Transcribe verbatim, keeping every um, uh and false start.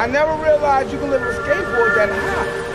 I never realized you can live a skateboard that high.